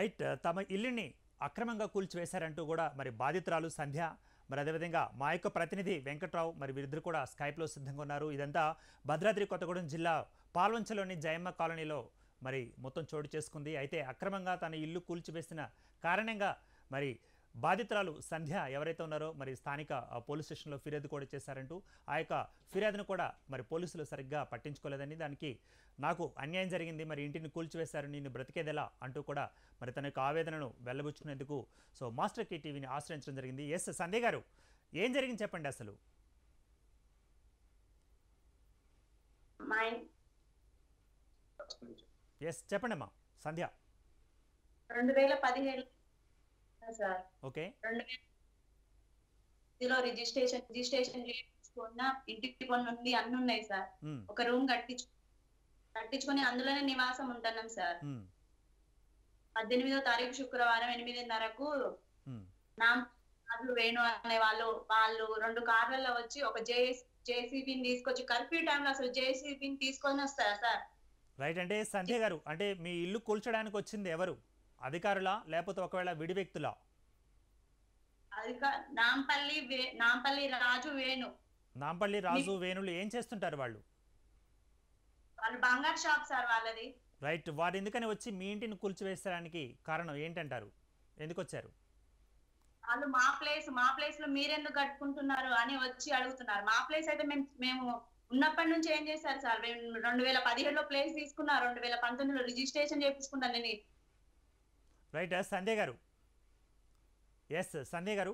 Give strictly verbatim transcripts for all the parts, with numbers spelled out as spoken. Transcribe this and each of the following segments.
Right తమ ఇల్లుని అక్రమంగా కూల్చివేశారంటూ కూడా మరి బాధితురాలు సంధ్య మరి అదేవిధంగా మా యొక్క ప్రతినిధి వెంకట్రావు మరి వీరిద్దరు కూడా స్కైప్లో సిద్ధంగా ఉన్నారు. ఇదంతా భద్రాద్రి కొత్తగూడెం జిల్లా పాల్వంచలోని జయమ్మ కాలనీలో మరి మొత్తం చోటు చేసుకుంది. అయితే అక్రమంగా తన ఇల్లు కూల్చివేసిన కారణంగా మరి బాధితురాలు సంధ్య ఎవరైతే ఉన్నారో మరి స్థానిక పోలీస్ స్టేషన్లో ఫిర్యాదు కూడా చేశారంటూ ఆ యొక్క ఫిర్యాదును కూడా మరి పోలీసులు సరిగ్గా పట్టించుకోలేదని, దానికి నాకు అన్యాయం జరిగింది, మరి ఇంటిని కూల్చివేశారు, నిన్ను బ్రతికేదెలా అంటూ కూడా మరి తన యొక్క ఆవేదనను వెల్లబుచ్చుకునేందుకు సో మాస్టర్ కే టీవీని ఆశ్రయించడం జరిగింది. ఎస్ సంధ్య గారు, ఏం జరిగింది చెప్పండి అసలు. ఎస్ చెప్పండి అమ్మా సంధ్య. రెండు వేల పదిహేడు సార్ ఓకే రెండు వేల రిజిస్ట్రేషన్ రిజిస్ట్రేషన్ చేసుకున్న ఇంటి పన్ను ఉంది, అన్ని ఉన్నాయి సార్. ఒక రూమ్ కట్టించు కట్టించుకొని అందులోనే నివాసం ఉంటున్నాం సార్. పద్దెనిమిదో తారీఖు శుక్రవారం ఎనిమిదిన్నరకు నాలు వేణు అనే వాళ్ళు వాళ్ళు రెండు కార్లలో వచ్చి ఒక జే జేసీబీని తీసుకొచ్చి కర్ఫ్యూ టైంలో అసలు జేసీబీని తీసుకొని వస్తారా సార్. రైట్. అంటే సంధ్య గారు, అంటే మీ ఇల్లు కూల్చడానికి వచ్చింది ఎవరు, అధికారులా లేకపోతే ఒకవేళ విడి వ్యక్తులా? నాంపల్లి నాంపల్లి రాజు వేణు. నాంపల్లి రాజు వేణులు ఏం చేస్తుంటారు వాళ్ళు? వాళ్ళు బంగారు షాప్ సార్ వాళ్ళది. రైట్. వారు ఎందుకని వచ్చి మీ ఇంటిని కూల్చివేసడానికి కారణం ఏంటంటారు, ఎందుకు వచ్చారు? వాళ్ళు మా ప్లేస్ మా ప్లేస్ లో మీరెందుకు కట్టుకుంటున్నారు అని వచ్చి అడుగుతున్నారు. మా ప్లేస్ అయితే మేము మేము ఉన్నప్పటి నుంచి ఏం చేశారు సార్, రెండు వేల పదిహేడులో ప్లేస్ తీసుకున్నా, రెండు వేల పంతొమ్మిదిలో రిజిస్ట్రేషన్ చేయించుకున్నాను నేను. రైట్ సంధ్య గారు. ఎస్ సంధ్య గారు.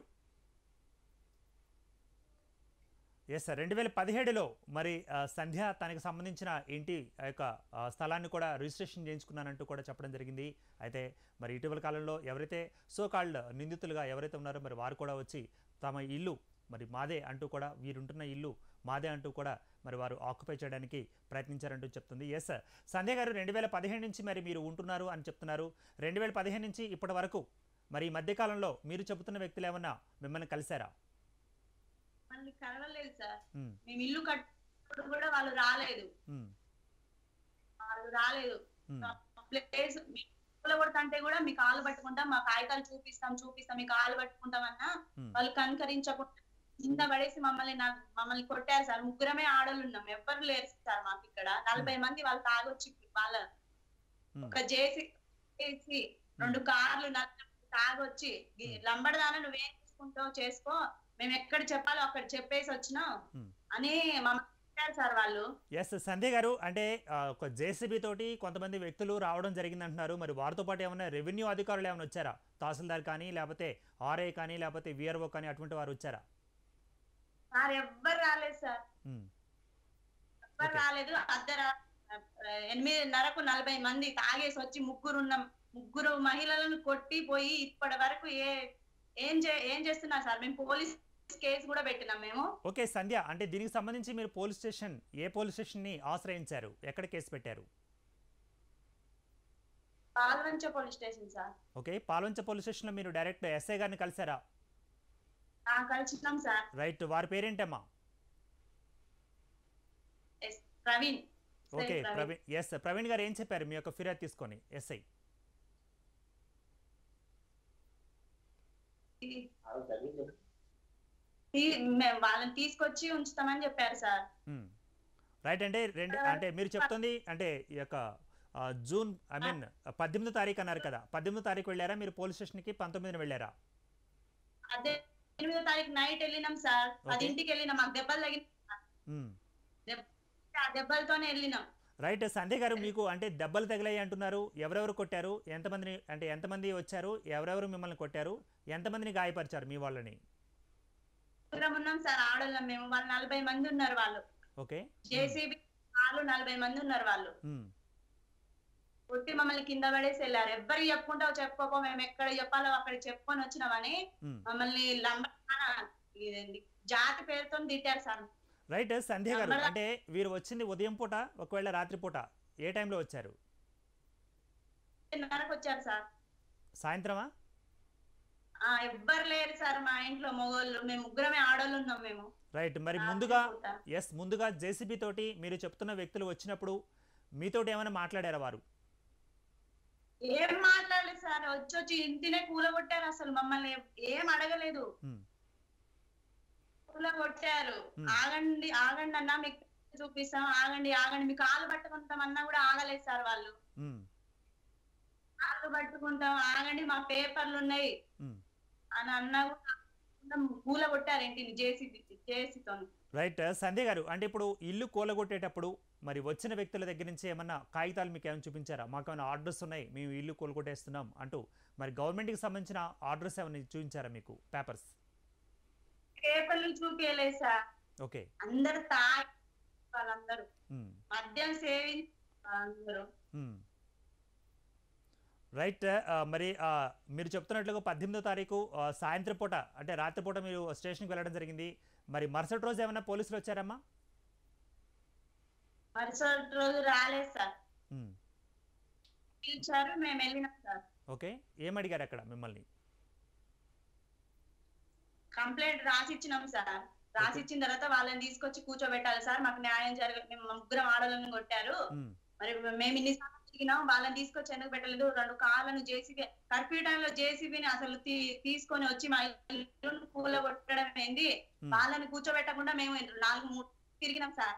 ఎస్ సార్, రెండు వేల పదిహేడులో మరి సంధ్య తనకు సంబంధించిన ఇంటి యొక్క స్థలాన్ని కూడా రిజిస్ట్రేషన్ చేయించుకున్నానంటూ కూడా చెప్పడం జరిగింది. అయితే మరి ఇటీవల కాలంలో ఎవరైతే సో కాల్డ్ నిందితులుగా ఎవరైతే ఉన్నారో మరి వారు కూడా వచ్చి తమ ఇల్లు మరి మాదే అంటూ కూడా, వీరుంటున్న ఇల్లు మాదే అంటూ కూడా మరి వారు ఆక్యుపై చేయడానికి ప్రయత్నించారంటూ చెప్తుంది. ఎస్ సంధ్య గారు, రెండు వేల పదిహేను నుంచి మరి మీరు ఉంటున్నారు అని చెప్తున్నారు. రెండు వేల పదిహేను నుంచి ఇప్పటి వరకు మరి ఈ మధ్యకాలంలో మీరు చెబుతున్న వ్యక్తులు ఏమన్నా మిమ్మల్ని కలిశారా? మళ్ళీ కలవలేదు సార్. మేము ఇల్లు కట్టుకున్నప్పుడు కూడా వాళ్ళు రాలేదు వాళ్ళు రాలేదు ప్లేస్ కొడుతుంటే కూడా మీ కాళ్ళు పట్టుకుంటాం, మా కాగితాలు చూపిస్తాం చూపిస్తాం మీ కాళ్ళు పట్టుకుంటాం అన్నా వాళ్ళు కనుకరించకుండా కింద పడేసి మమ్మల్ని మమ్మల్ని కొట్టారు సార్. ముగ్గురమే ఆడోళ్ళు ఉన్నాం, ఎవ్వరు లేరు సార్ మాకు ఇక్కడ. నలభై మంది వాళ్ళు తాగొచ్చి వాళ్ళ ఒక జేసి చేసి రెండు కార్లు తాగొచ్చి లంబడదాన నువ్వేం చేసుకుంటావు చేసుకో, మేము ఎక్కడ చెప్పాలో అక్కడ చెప్పేసి వచ్చినాం అని మమ్మల్ని సార్ వాళ్ళు. ఎస్ సంధ్య గారు, అంటే ఒక జేసీబీ తోటి కొంతమంది వ్యక్తులు రావడం జరిగింది అంటున్నారు. మరి వారితో పాటు ఏమైనా రెవెన్యూ అధికారులు ఏమైనా వచ్చారా? తహసీల్దార్ కానీ లేకపోతే ఆర్ఐ కానీ లేకపోతే విఆర్ఓ కానీ అటువంటి వారు వచ్చారా? సార్ ఎవ్వరు రాలేదు సార్, ఎవ్వరు రాలేదు. అద్దర ఎనిమిదిన్నరకు నలభై మంది తాగేసి వచ్చి ముగ్గురు ఉన్నాం, ముగ్గురు మహిళలను కొట్టి పోయి ఇప్పటి వరకు ఏ ఏం ఏం చేస్తున్నారు సార్. మేము పోలీస్ కేసు కూడా పెట్టినాం మేము. ఓకే సంధ్య, అంటే దీనికి సంబంధించి మీరు పోలీస్ స్టేషన్ ఏ పోలీస్ స్టేషన్ ని ఆశ్రయించారు, ఎక్కడ కేసు పెట్టారు? Palvancha police station sir. Okay, Palvancha police station లో మీరు డైరెక్ట్ ఎస్ఐ గారిని కలిసారా? కలిసినాం సార్. రైట్, వారి పేరేంటమ్మా? ప్రవీణ్. ఓకే ప్రవీణ్. ఎస్ ప్రవీణ్ గారు ఏం చెప్పారు మీ యొక్క ఫిర్యాదు తీసుకొని? ఎస్ఐ వాళ్ళని తీసుకొచ్చి ఉంచుతామని చెప్పారు సార్. రైట్. అంటే రెండు అంటే మీరు చెప్తుంది అంటే ఈ యొక్క జూన్ ఐ మీన్ పద్దెనిమిదో తారీఖు అన్నారు కదా, పద్దెనిమిదో తారీఖు వెళ్ళారా మీరు పోలీస్ స్టేషన్ కి? పంతొమ్మిదిన వెళ్ళారా? అదే ఎనిమిదో తారీఖు నైట్ వెళ్ళినాం సార్. పదింటికి వెళ్ళినాం, మాకు దెబ్బలు తగిన దెబ్బలతోనే వెళ్ళినాం. రైట్ సంధ్య గారు, మీకు అంటే దెబ్బలు తగిలాయి అంటున్నారు, ఎవరెవరు కొట్టారు, ఎంతమందిని అంటే ఎంతమంది వచ్చారు, ఎవరెవరు మిమ్మల్ని కొట్టారు, ఎంతమందిని గాయపరిచారు మీ వాళ్ళని? ఉన్నాం సార్ ఆడోళ్ళం మేము, వాళ్ళు నలభై మంది ఉన్నారు వాళ్ళు. ఓకే, జేసీబీ వాళ్ళు నలభై మంది ఉన్నారు వాళ్ళు. కొట్టి మమ్మల్ని కింద పడేసి వెళ్ళారు. ఎవ్వరికి చెప్పుకుంటావు చెప్పుకోపో, మేము ఎక్కడ చెప్పాలో అక్కడ చెప్పుకొని వచ్చినామని మమ్మల్ని లంబ జాతి పేరుతో తిట్టారు సార్. రైట్ సంధ్య గారు, అంటే వీరు వచ్చింది ఉదయం పూట ఒకవేళ రాత్రి పూట ఏ టైంలో వచ్చారు? వచ్చారు సార్. సాయంత్రమా? ఎవ్వరు లేరు సార్ మా ఇంట్లో, మొగోళ్ళు మేము ముగ్గురమే ఆడోళ్ళు ఉన్నాం మేము. రైట్. మరి ముందుగా ఎస్ ముందుగా జేసీబీ తోటి మీరు చెప్తున్న వ్యక్తులు వచ్చినప్పుడు మీతోటి ఏమైనా మాట్లాడారా వారు? ఏం మాట్లాడలేదు సార్, వచ్చి వచ్చి ఇంటినే కూలగొట్టారు. అసలు మమ్మల్ని ఏం అడగలేదు, కూలగొట్టారు. ఆగండి ఆగండి అన్నా మీకు చూపిస్తాం, ఆగండి ఆగండి మీకు కాళ్ళు పట్టుకుంటాం అన్నా కూడా ఆగలేదు సార్ వాళ్ళు. కాళ్ళు పట్టుకుంటాం ఆగండి మా పేపర్లు ఉన్నాయి అని అన్నా కూడా కూలగొట్టారు ఇంటిని జేసీబీ జేసీతో. రైట్ సంధ్య గారు, అంటే ఇప్పుడు ఇల్లు కూలగొట్టేటప్పుడు మరి వచ్చిన వ్యక్తుల దగ్గర నుంచి ఏమన్నా కాగితాలు మీకు ఏమైనా చూపించారా? మాకు ఏమైనా ఆర్డర్స్ ఉన్నాయి, మేము ఇల్లు కూలగొట్టేస్తున్నాం అంటూ మరి గవర్నమెంట్కి సంబంధించిన ఆర్డర్స్ ఏమైనా చూపించారా మీకు? పేపర్స్ పేపర్లు చూపించలేదు సార్. ఓకే, అందరు తాగి వాళ్ళందరూ మద్యం సేవించి అందరూ. రైట్, మరి మీరు చెప్తున్నట్లుగా పద్దెనిమిదో తారీఖు సాయంత్రం పూట అంటే రాత్రిపూట మీరు స్టేషన్కి వెళ్ళడం జరిగింది. మరి మరుసటి రోజు ఏమైనా పోలీసులు వచ్చారమ్మా? మరుసటి రోజు రాలేదు సార్, పిలిచారు మేము వెళ్ళినాం సార్. ఓకే, ఏం అడిగారు అక్కడ మిమ్మల్ని? కంప్లైంట్ రాసిచ్చినాం సార్. రాసిచ్చిన తర్వాత వాళ్ళని తీసుకొచ్చి కూర్చోబెట్టాలి సార్, మాకు న్యాయం జరగదు, మేము ముగ్గురం ఆడలను కొట్టారు, మరి మేము ఇన్ని తిరిగినాం, వాళ్ళని తీసుకొచ్చి ఎందుకు పెట్టలేదు? రెండు కార్లను జేసీబీ కర్ఫ్యూ టైంలో జేసీబీని అసలు తీసుకొని వచ్చి మా ఇల్లు కూలగొట్టడం ఏంది? వాళ్ళని కూర్చోబెట్టకుండా మేము నాలుగు మూడు తిరిగినాం సార్.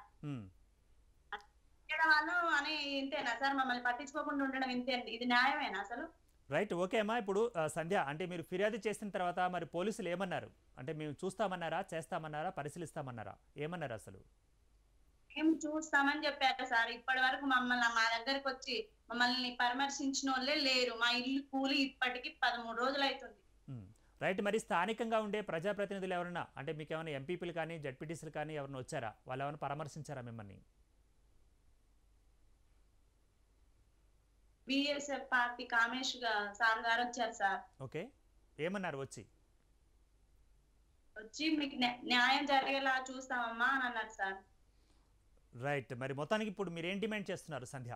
వాళ్ళు అని ఇంతేనా సార్? మమ్మల్ని పట్టించుకోకుండా ఉండడం ఇంతే, ఇది న్యాయమేనా అసలు? రైట్, ఓకే అమ్మా. ఇప్పుడు సంధ్య, అంటే మీరు ఫిర్యాదు చేసిన తర్వాత మరి పోలీసులు ఏమన్నారు? అంటే మేము చూస్తామన్నారా, చేస్తామన్నారా, పరిశీలిస్తామన్నారా, ఏమన్నారు అసలు? మేము చూస్తామని చెప్పారు సార్. ఇప్పటి వరకు మమ్మల్ని మా దగ్గరకు వచ్చి మమ్మల్ని పరామర్శించిన వాళ్ళే లేరు. మా ఇల్లు కూలి ఇప్పటికి పదమూడు రోజులు అవుతుంది. రైట్, మరి స్థానికంగా ఉండే ప్రజాప్రతినిధులు ఎవరన్నా, అంటే మీకు ఏమైనా ఎంపీపీలు కానీ జడ్పీటీసీలు కానీ ఎవరైనా వచ్చారా? వాళ్ళు ఏమైనా పరామర్శించారా మిమ్మల్ని? బిఎస్ఎఫ్ పార్టీ కామేష్ సార్ గారు వచ్చారు సార్. ఓకే, ఏమన్నారు వచ్చి? వచ్చి మీకు న్యాయం జరిగేలా చూస్తామమ్మా అని అన్నారు సార్. రైట్, మరి మొత్తానికి ఇప్పుడు మీరు ఏం డిమాండ్ చేస్తున్నారు సంధ్య?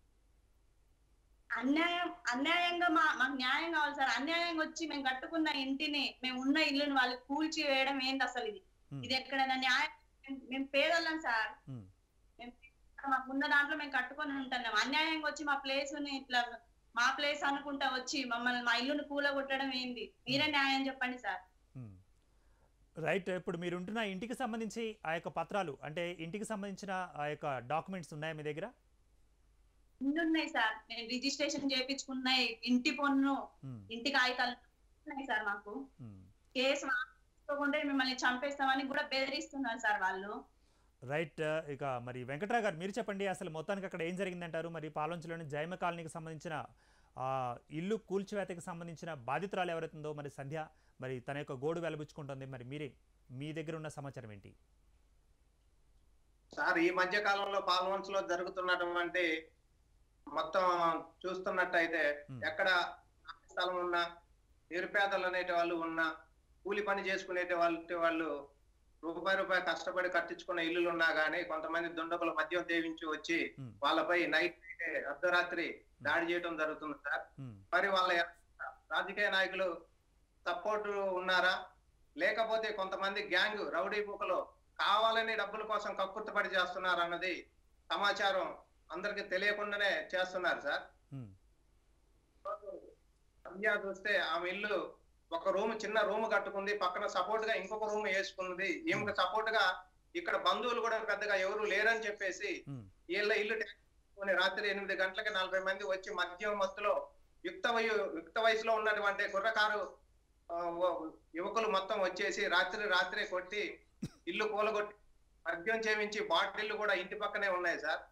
అన్యాయం అన్యాయంగా మా మాకు న్యాయం కావాలి సార్. అన్యాయంగా వచ్చి మేము కట్టుకున్న ఇంటిని, మేము ఉన్న ఇల్లుని వాళ్ళు కూల్చి వేయడం ఏంటి అసలు? ఇది ఇది ఎక్కడైనా న్యాయం? మేము పేదోళ్ళం సార్, మాకున్న దాంట్లో మేము కట్టుకొని ఉంటున్నాం. అన్యాయంగా వచ్చి మా ప్లేస్ ని ఇట్లా మా ప్లేస్ అనుకుంటా వచ్చి మమ్మల్ని మా ఇల్లుని కూలగొట్టడం ఏంది? మీరే న్యాయం చెప్పండి సార్. రైట్, ఇప్పుడు మీరు ఉంటున్న ఇంటికి సంబంధించి ఆ యొక్క పత్రాలు, అంటే ఇంటికి సంబంధించిన ఆ యొక్క డాక్యుమెంట్స్ ఉన్నాయా మీ దగ్గర? ఉన్నాయి సార్, నేను రిజిస్ట్రేషన్ చేయించుకున్నాయి, ఇంటి పన్ను, ఇంటి కాగితాలు ఉన్నాయి సార్. మాకు కేసు తీసుకోకుండా మిమ్మల్ని చంపేస్తామని కూడా బెదిరిస్తున్నారు సార్ వాళ్ళు. రైట్, ఇక మరి వెంకట్రావు గారు మీరు చెప్పండి, అసలు మొత్తానికి అక్కడ ఏం జరిగిందంటారు? మరి పాలంచలోని జైమ కాలనీకి సంబంధించిన ఇల్లు కూల్చివేతకి సంబంధించిన బాధితురాలు ఎవరైతుందో మరి సంధ్య, మరి తన యొక్క గోడు వెలబుచ్చుకుంటుంది, మరి మీరే మీ దగ్గర ఉన్న సమాచారం ఏంటి సార్? ఈ మధ్య కాలంలో పాల్వంచలో జరుగుతున్నటువంటి మొత్తం చూస్తున్నట్టయితే ఎక్కడ స్థలం ఉన్నా, నిరుపేదలు అనేటి వాళ్ళు ఉన్నా, కూలి పని చేసుకునే వాళ్ళ వాళ్ళు రూపాయి రూపాయి కష్టపడి కట్టించుకున్న ఇల్లులు ఉన్నా గానీ కొంతమంది దుండగులు మద్యం తేవించి వచ్చి వాళ్ళపై నైట్ అర్ధరాత్రి దాడి చేయడం జరుగుతుంది సార్. మరి వాళ్ళ రాజకీయ నాయకులు సపోర్ట్ ఉన్నారా, లేకపోతే కొంతమంది గ్యాంగ్ రౌడీ బుకలు కావాలని డబ్బుల కోసం కక్కుర్తిపడి చేస్తున్నారు అన్నది సమాచారం అందరికి తెలియకుండానే చేస్తున్నారు సార్. సంధ్య చూస్తే ఆమె ఇల్లు ఒక రూమ్, చిన్న రూమ్ కట్టుకుంది, పక్కన సపోర్ట్ గా ఇంకొక రూమ్ వేసుకుంది. ఈమెకు సపోర్ట్ గా ఇక్కడ బంధువులు కూడా పెద్దగా ఎవరు లేరని చెప్పేసి వీళ్ళ ఇల్లు రాత్రి ఎనిమిది గంటలకి నలభై మంది వచ్చి మద్యం మత్తులో యుక్త వయు యుక్త వయసులో ఉన్నటువంటి కుర్రకారు యువకులు మొత్తం వచ్చేసి రాత్రి రాత్రి కొట్టి ఇల్లు కూలగొట్టి మద్యం చేయించి బాటిల్లు కూడా ఇంటి పక్కనే ఉన్నాయి సార్.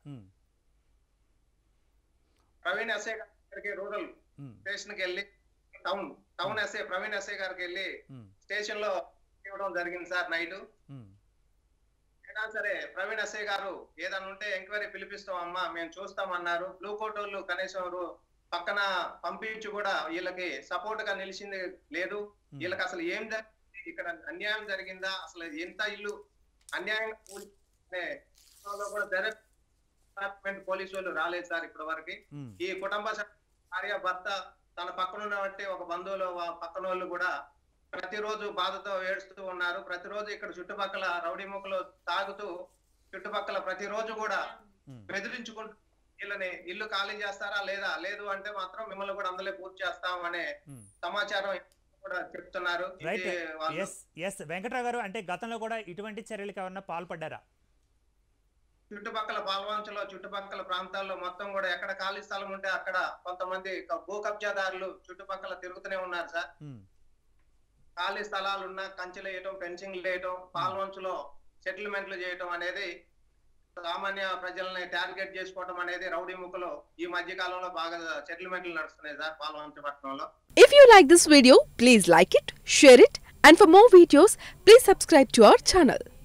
ప్రవీణ్ ఎస్ఐ గారికి రూరల్ స్టేషన్ కి వెళ్ళి town town SI Praveen SI గారికి వెళ్ళి స్టేషన్ లో ఇవ్వడం జరిగింది సార్ నైట్. అయినా సరే ప్రవీణ్ ఎస్ఐ గారు ఏదన్నా ఉంటే ఎంక్వైరీ పిలిపిస్తాం అమ్మా మేము చూస్తామన్నారు. బ్లూ కోట్ వాళ్ళు కనీసం పక్కన పంపించి కూడా వీళ్ళకి సపోర్ట్ గా నిలిచింది లేదు. వీళ్ళకి అసలు ఏం జరిగింది, ఇక్కడ అన్యాయం జరిగిందా, అసలు ఎంత ఇల్లు అన్యాయం కూడా డిపార్ట్మెంట్ పోలీసు వాళ్ళు రాలేదు సార్ ఇప్పటి వరకు. ఈ కుటుంబ భార్య భర్త తన పక్కన ఉన్నటువంటి ఒక బంధువులు పక్కన వాళ్ళు కూడా ప్రతిరోజు బాధతో ఏడుస్తూ ఉన్నారు. ప్రతిరోజు ఇక్కడ చుట్టుపక్కల రౌడీ ముక్కలు తాగుతూ చుట్టుపక్కల ప్రతిరోజు కూడా బెదిరించుకుంటూ వీళ్ళని ఇల్లు ఖాళీ చేస్తారా లేదా, లేదు అంటే మాత్రం మిమ్మల్ని కూడా అందులో పూర్తి చేస్తాం అనే సమాచారం కూడా చెప్తున్నారు. రైట్. ఎస్ ఎస్ వెంకట్రావు గారు, అంటే గతంలో కూడా ఇటువంటి చర్యలకు ఎవరన్నా పాల్పడ్డారా? చుట్టుపక్కల పాల్వంచలో చుట్టుపక్కల ప్రాంతాల్లో మొత్తం కూడా ఎక్కడ ఖాళీ స్థలం ఉంటే అక్కడ కొంతమంది భూ కబ్జాదారులు చుట్టుపక్కల తిరుగుతూనే ఉన్నారు సార్. ఖాళీ స్థలాలు ఉన్న కంచెలు వేయటం, ఫెన్సింగ్ వేయటం, పాల్వంచులో సెటిల్మెంట్లు చేయటం అనేది, సామాన్య ప్రజల్ని టార్గెట్ చేసుకోవడం అనేది రౌడీ ముక్కలో ఈ మధ్య కాలంలో బాగా సెటిల్మెంట్లు నడుస్తున్నాయి సార్ పాల్వంచ పట్టణంలో. If you like this video, please like it, share it, and for more videos, please subscribe to our channel.